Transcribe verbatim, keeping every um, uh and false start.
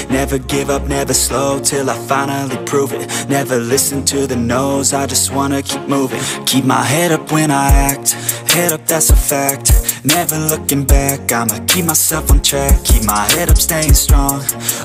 Never give up, never slow, till I finally prove it. Never listen to the no's, I just wanna keep moving. Keep my head up when I act, head up, that's a fact. Never looking back, I'ma keep myself on track. Keep my head up, staying strong,